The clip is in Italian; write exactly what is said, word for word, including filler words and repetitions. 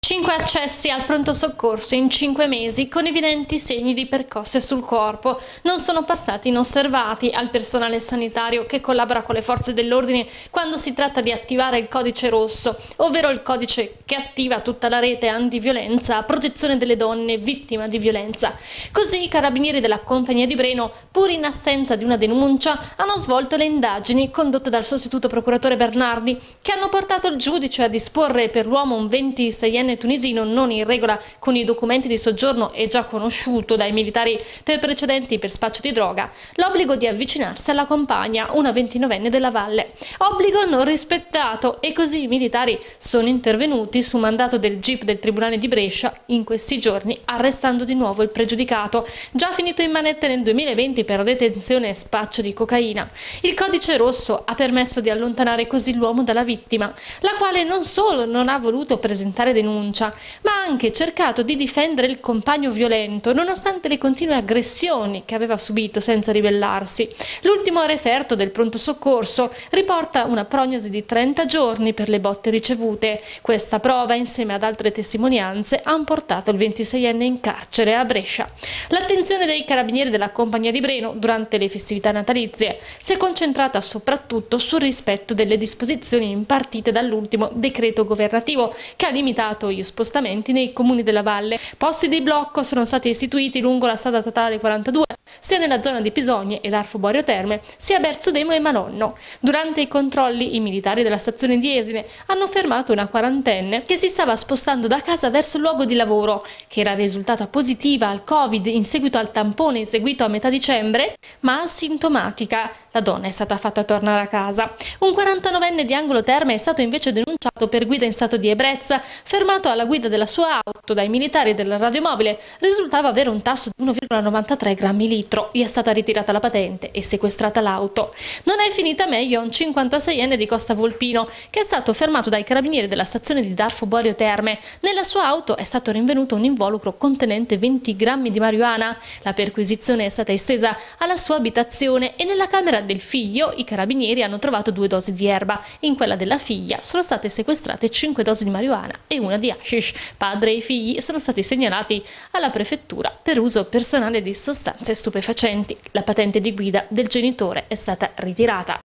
Cinque accessi al pronto soccorso in cinque mesi con evidenti segni di percosse sul corpo non sono passati inosservati al personale sanitario che collabora con le forze dell'ordine quando si tratta di attivare il codice rosso, ovvero il codice che attiva tutta la rete antiviolenza a protezione delle donne vittime di violenza. Così i carabinieri della Compagnia di Breno, pur in assenza di una denuncia, hanno svolto le indagini condotte dal sostituto procuratore Bernardi, che hanno portato il giudice a disporre per l'uomo un ventiseienne tunisino non in regola con i documenti di soggiorno e già conosciuto dai militari per precedenti per spaccio di droga, l'obbligo di avvicinarsi alla compagna, una ventinovenne della Valle. Obbligo non rispettato, e così i militari sono intervenuti su mandato del G I P del Tribunale di Brescia in questi giorni, arrestando di nuovo il pregiudicato, già finito in manette nel duemilaventi per detenzione e spaccio di cocaina. Il codice rosso ha permesso di allontanare così l'uomo dalla vittima, la quale non solo non ha voluto presentare denuncia, ma ha anche cercato di difendere il compagno violento, nonostante le continue aggressioni che aveva subito senza ribellarsi. L'ultimo referto del pronto soccorso riporta una prognosi di trenta giorni per le botte ricevute. Questa prova, insieme ad altre testimonianze, ha portato il ventiseienne in carcere a Brescia. L'attenzione dei carabinieri della Compagnia di Breno durante le festività natalizie si è concentrata soprattutto sul rispetto delle disposizioni impartite dall'ultimo decreto governativo, che ha limitato gli spostamenti nei comuni della Valle. Posti di blocco sono stati istituiti lungo la strada statale quarantadue, sia nella zona di Pisogne e Darfo Borio Terme, sia a Berzodemo e Malonno. Durante i controlli, i militari della stazione di Esine hanno fermato una quarantenne che si stava spostando da casa verso il luogo di lavoro, che era risultata positiva al Covid in seguito al tampone eseguito a metà dicembre, ma asintomatica. La donna è stata fatta tornare a casa. Un quarantanovenne di Angolo Terme è stato invece denunciato per guida in stato di ebbrezza, fermato alla guida della sua auto dai militari del radiomobile. Risultava avere un tasso di uno virgola novantatré grammi litro. Gli è stata ritirata la patente e sequestrata l'auto. Non è finita meglio un cinquantaseienne di Costa Volpino, che è stato fermato dai carabinieri della stazione di Darfo Borio Terme. Nella sua auto è stato rinvenuto un involucro contenente venti grammi di marijuana. La perquisizione è stata estesa alla sua abitazione e nella camera del figlio i carabinieri hanno trovato due dosi di erba. In quella della figlia sono state sequestrate cinque dosi di marijuana e una di hashish. Padre e figli sono stati segnalati alla prefettura per uso personale di sostanze stupefacenti. La patente di guida del genitore è stata ritirata.